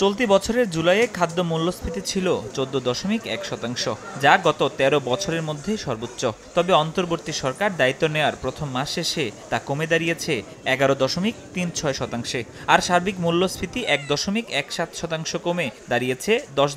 চলতি বছরের জুলাইয়ে খাদ্য মূল্যস্ফীতি ছিল 14.1%, যা গত 13 বছরের মধ্যে সর্বোচ্চ। তবে অন্তর্বর্তী সরকার দায়িত্ব নেয়ার প্রথম মাস শেষে তা কমে দাঁড়িয়েছে 11.36%, আর সার্বিক মূল্যস্ফীতি 1.17% কমে দাঁড়িয়েছে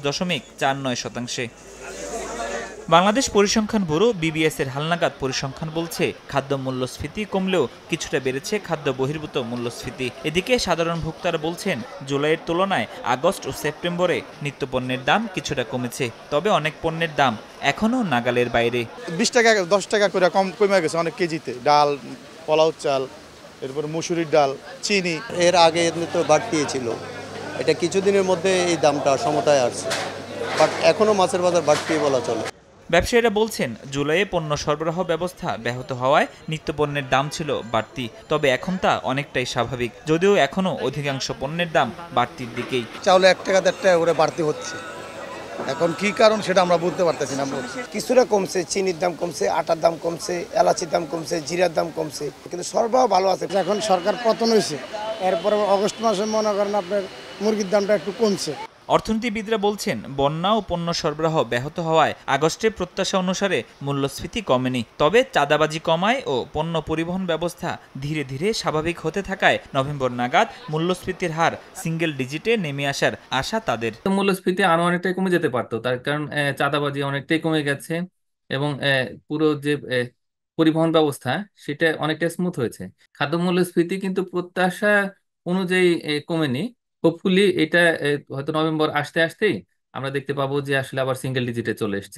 10.49%। বাংলাদেশ পরিসংখ্যান ব্যুরো BBS এর হালনাগাদ পরিসংখ্যান বলছে, খাদ্য মূল্যস্ফীতি কমলেও কিছুটা বেড়েছে খাদ্য বহির্ভূত মূল্যস্ফীতি। এদিকে সাধারণ ভোক্তারা বলছেন, জুলাইয়ের তুলনায় আগস্ট ও সেপ্টেম্বরে নিত্যপণ্যের দাম কিছুটা কমেছে, তবে অনেক পণ্যের দাম এখনও নাগালের বাইরে। 20 টাকা 10 টাকা করে কমে গেছে অনেক কেজিতে। ডাল, পোলাও চাল, এরপর মসুরির ডাল, চিনি। এর আগে তো বাড়তি ছিল, এটা কিছুদিনের মধ্যে এই দামটা সমতায় আসছে, বাট এখনো মাছের বাজার বাড়তি বলা চলে। ব্যবসায়ীরা বলছেন, জুলাইয়ে পণ্য সরবরাহ ব্যবস্থা ব্যাহত হওয়ায় নিত্যপণ্যের দাম ছিল বাড়তি, তবে এখন তা অনেকটাই স্বাভাবিক, যদিও এখনও অধিকাংশ পণ্যের দাম বাড়তির দিকেই। চাউলে 1 টাকা 1.5 টাকা করে বাড়তি হচ্ছে, এখন কি কারণ সেটা আমরা বলতে পারতেছি না। কিছুটা কমছে, চিনির দাম কমছে, আটার দাম কমছে, এলাচির দাম কমছে, জিরার দাম কমছে, কিন্তু সরবরাহ ভালো আছে। এখন সরকার পতন হয়েছে, এরপরে অগস্ট মাসে মনে করেন আপনার মুরগির দামটা একটু কমছে। অর্থনীতিবিদরা বলছেন, বন্যা ও পণ্য সরবরাহ ব্যাহত হওয়ায় আগস্টে প্রত্যাশা অনুসারে মূল্যস্ফীতি কমেনি, তবে চাঁদাবাজি কমায় ও পণ্য পরিবহন ব্যবস্থা ধীরে ধীরে স্বাভাবিক হতে থাকায় নভেম্বর নাগাদ মূল্যস্ফীতির হার সিঙ্গেল ডিজিটে নেমে আসার আশা তাদের। মূল্যস্ফীতি আরো অনেকটাই কমে যেতে পারতো, তার কারণ চাঁদাবাজি অনেকটাই কমে গেছে এবং পুরো যে পরিবহন ব্যবস্থা সেটা অনেকটা স্মুথ হয়েছে। খাদ্য মূল্যস্ফীতি কিন্তু প্রত্যাশা অনুযায়ী কমেনি। হোপফুলি এটা হয়তো নভেম্বর আসতে আসতেই আমরা দেখতে পাবো যে আসলে আবার সিঙ্গেল ডিজিটে চলে এসছে।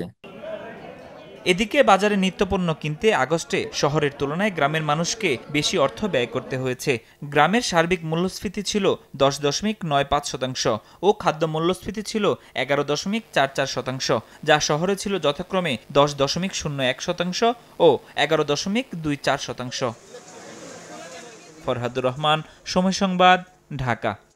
এদিকে বাজারে নিত্যপণ্য কিনতে আগস্টে শহরের তুলনায় গ্রামের মানুষকে বেশি অর্থ ব্যয় করতে হয়েছে। গ্রামের সার্বিক মূল্যস্ফীতি ছিল 10.95% ও খাদ্য মূল্যস্ফীতি ছিল 11.44%, যা শহরে ছিল যথাক্রমে 10.01% ও 11.24%। ফরহাদুর রহমান, সময় সংবাদ, ঢাকা।